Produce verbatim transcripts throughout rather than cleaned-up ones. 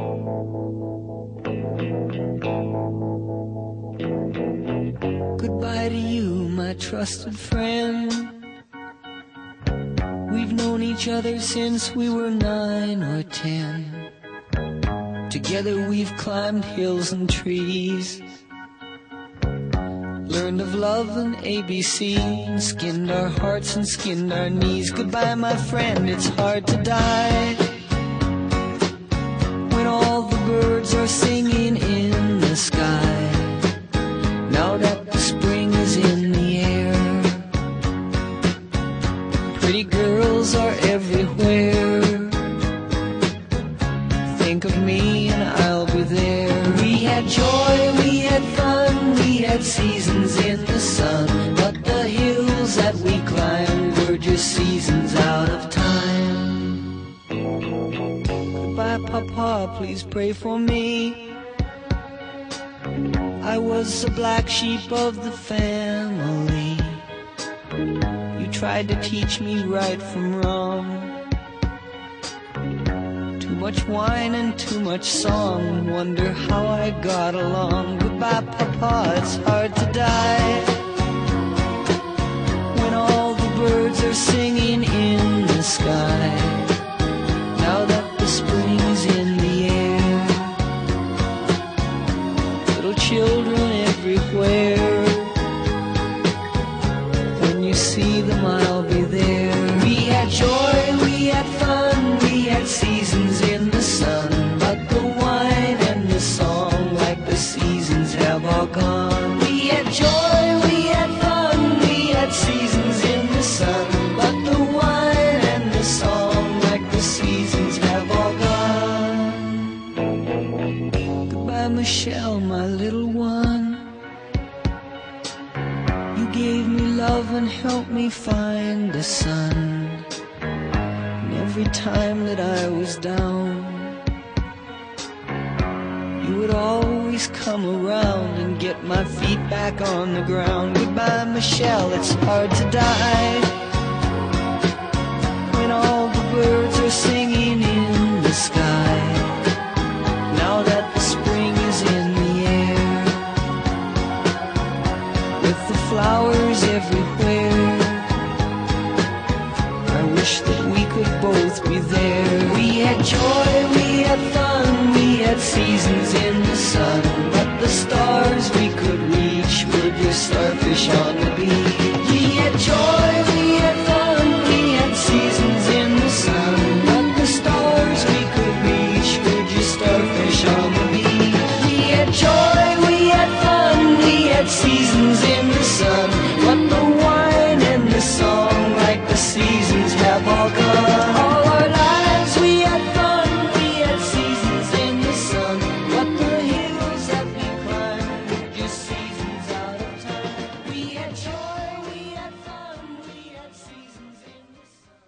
Goodbye to you, my trusted friend. We've known each other since we were nine or ten. Together we've climbed hills and trees, learned of love and A B C, and skinned our hearts and skinned our knees. Goodbye, my friend, it's hard to die when all the birds are singing in the sky. Now that the spring is in the air, pretty girls are everywhere. Think of me and I'll be there. We had joy, we had fun, we had seasons in the sun, but the hills that we climbed were just seasons out of time. Goodbye, Papa, please pray for me. I was the black sheep of the family. You tried to teach me right from wrong. Too much wine and too much song, wonder how I got along. Goodbye, Papa, it's hard to die when all the birds are singing in the sky. Now that the spring is in the air, little children everywhere. When you see them, I'll be there. We had joy, we had fun, we had seasons in the sun, but the wine and the song, like the seasons, have all gone. We had joy, we had fun, we had seasons in the sun, but the wine and the song, like the seasons, have all gone. Goodbye, Michelle, my little one. You gave me love and helped me find the sun. Every time that I was down, you would always come around and get my feet back on the ground. Goodbye, Michelle, it's hard to die when all the birds are singing in the sky. Now that the spring is in the air, with the flowers everywhere, I wish that we could both be there. We had joy, we had fun, we had seasons in the sun, but the stars we could reach were just starfish on the beach. We had joy, we had fun, we had seasons in the sun, but the stars we could reach were just starfish on the beach. We had joy, we had fun, we had seasons in the sun, but the wine and the song, like the seasons, have all gone. All our lives we had fun, we had seasons in the sun, but the hills that we climbed were just seasons out of time. We had joy, we had fun, we had seasons in the sun.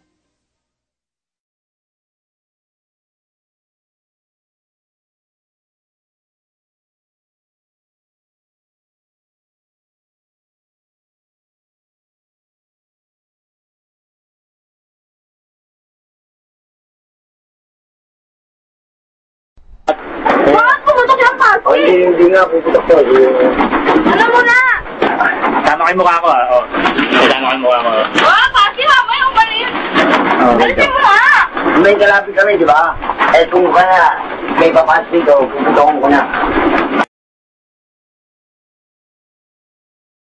Bakit pumutok yung pasi? Oh, hindi, hindi nga puputok ko. Alam mo na! Tama kayo mukha ko ah. Oh. Tama kayo mukha ko. Oh, pasi, mamay umalis! Oh, Alisin mo nga! may kalapit kami, di ba? Eh, kung ka na may papasok dito, puputokan ko na.